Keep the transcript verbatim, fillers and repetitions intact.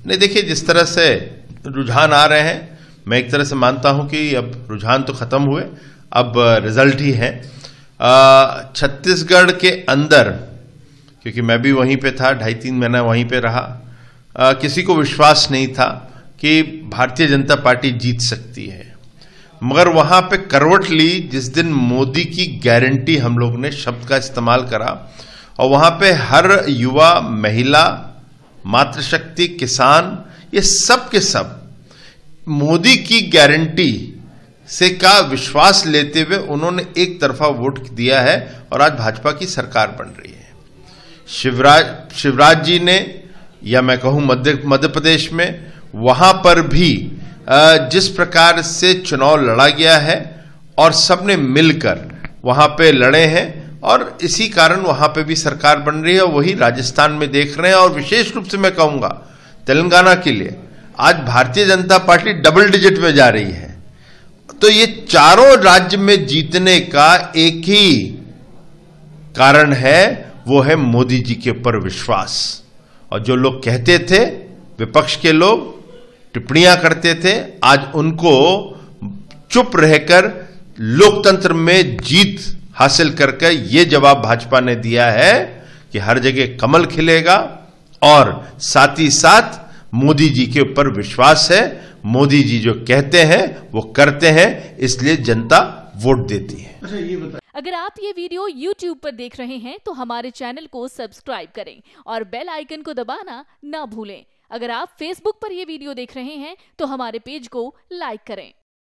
नहीं, देखिए जिस तरह से रुझान आ रहे हैं, मैं एक तरह से मानता हूं कि अब रुझान तो खत्म हुए, अब रिजल्ट ही है। छत्तीसगढ़ के अंदर, क्योंकि मैं भी वहीं पे था, ढाई तीन महीना वहीं पे रहा, आ, किसी को विश्वास नहीं था कि भारतीय जनता पार्टी जीत सकती है। मगर वहां पे करवट ली जिस दिन मोदी की गारंटी हम लोग ने शब्द का इस्तेमाल करा, और वहां पे हर युवा, महिला, मातृशक्ति, किसान, ये सब के सब मोदी की गारंटी से का विश्वास लेते हुए उन्होंने एक तरफा वोट दिया है और आज भाजपा की सरकार बन रही है। शिवराज शिवराज जी ने, या मैं कहूं मध्य मध्य प्रदेश में, वहां पर भी जिस प्रकार से चुनाव लड़ा गया है और सबने मिलकर वहां पे लड़े हैं, और इसी कारण वहां पे भी सरकार बन रही है। और वही राजस्थान में देख रहे हैं, और विशेष रूप से मैं कहूंगा तेलंगाना के लिए आज Bharatiya Janata party double digit में जा रही है। तो ये चारों राज्य में जीतने का एक ही कारण है, वो है मोदी जी के ऊपर विश्वास। और जो लोग कहते थे, विपक्ष के लोग टिप्पणियां करते थे, आज उनको चुप रहकर लोकतंत्र में जीत हासिल करके ये जवाब भाजपा ने दिया है कि हर जगह कमल खिलेगा, और साथ ही साथ मोदी जी के ऊपर विश्वास है। मोदी जी जो कहते हैं वो करते हैं, इसलिए जनता वोट देती है। अच्छा, ये बताइए, अगर आप ये वीडियो यूट्यूब पर देख रहे हैं तो हमारे चैनल को सब्सक्राइब करें और बेल आइकन को दबाना ना भूलें। अगर आप फेसबुक पर यह वीडियो देख रहे हैं तो हमारे पेज को लाइक करें।